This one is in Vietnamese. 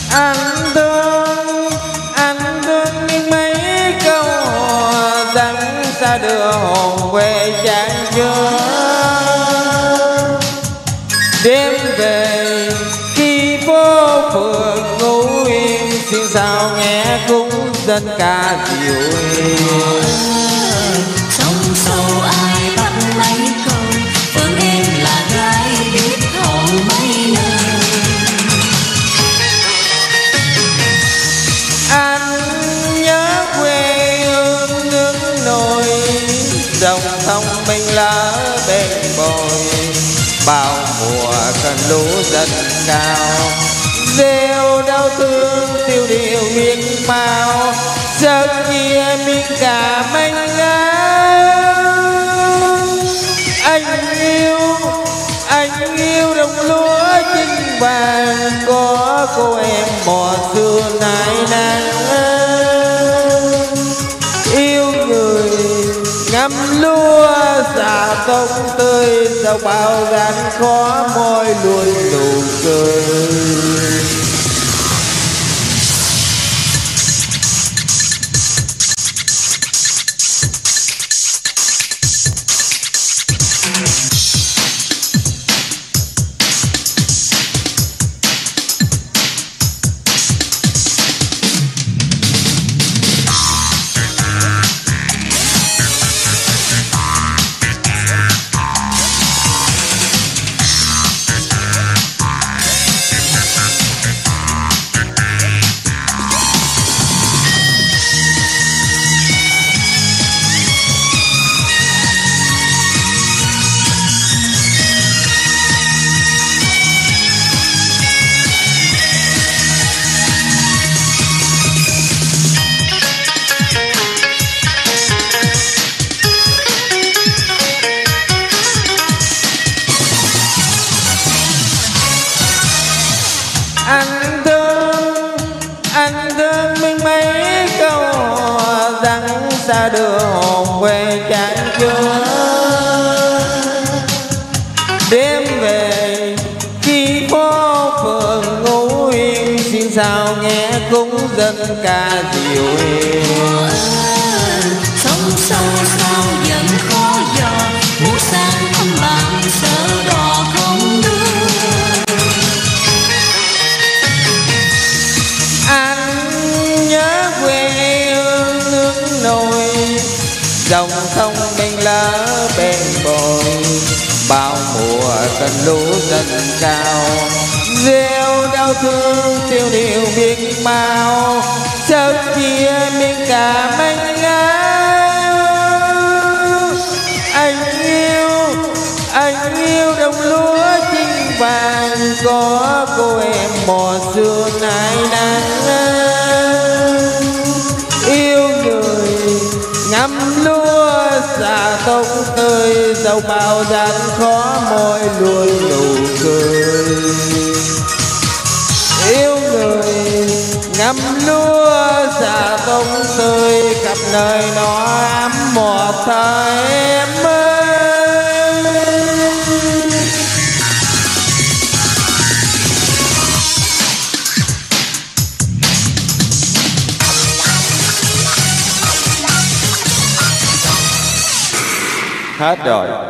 Anh thương những mấy câu rằng xa đưa hồn quê chán chưa. Đêm về khi phố phường ngủ yên, xin sao nghe cũng dân ca dịu hiền. Sông sâu ai bắt lấy câu, phương em là gái biết hậu mấy nơi. Anh nhớ quê hương nước nổi, dòng sông mình lỡ bên bồi. Bao mùa cơn lũ dần cao, rêu đau thương tiêu điều miên mao. Giờ kia miên cả mênh áo. Anh yêu đồng lúa chinh vàng, có cô em mùa xưa nai nang. Yêu người ngắm lúa xả tông tươi, dẫu bao gian khó môi luôn nụ cười. Anh thương mình mấy câu rằng xa đưa hồn quê chán chưa. Đêm về khi phố phường ngủ yên, xin sao nghe cũng dân ca dịu hiền. Sông sâu sao vẫn khó dò, muốn sang thăm bạn sợ đò không đưa. Dòng sông mình lỡ bên bồi, bao mùa cơn lũ dần cao. Rêu đau thương tiêu điều miên mao, chợt chia miên cả mênh áo. Anh yêu đồng lúa chinh vàng, có cô em mùa xưa nai nang. Yêu người ngắm lúa xả tông tươi, dẫu bao gian khó môi luôn nụ cười. Yêu người ngắm lúa xả tông tươi, khắp nơi nó ấm một thời em ơi. Hết rồi.